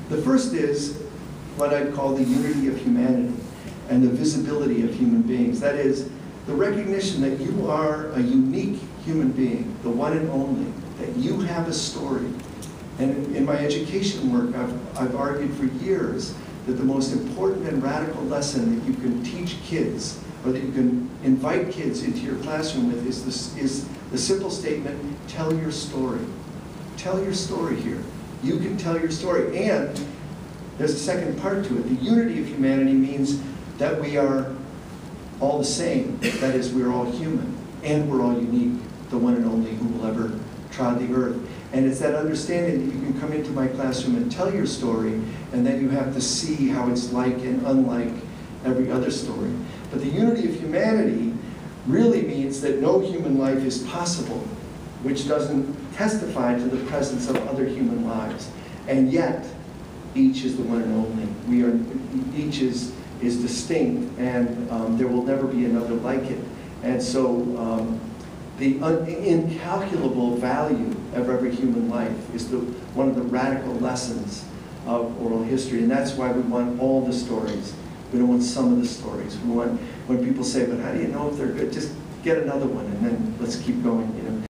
The first is what I'd call the unity of humanity and the visibility of human beings. That is, the recognition that you are a unique human being, the one and only, that you have a story. And in my education work, I've argued for years that the most important and radical lesson that you can teach kids, or that you can invite kids into your classroom with, is the simple statement, tell your story. Tell your story here. You can tell your story. And there's a second part to it. The unity of humanity means that we are all the same. That is, we're all human, and we're all unique, the one and only who will ever trod the earth. And it's that understanding that you can come into my classroom and tell your story, and then you have to see how it's like and unlike every other story. But the unity of humanity really means that no human life is possible which doesn't testify to the presence of other human lives. And yet, each is the one and only. Each is distinct, and there will never be another like it. And so the incalculable value of every human life is one of the radical lessons of oral history. And that's why we want all the stories. We don't want some of the stories. We want, when people say, but how do you know if they're good? Just get another one, and then let's keep going, you know.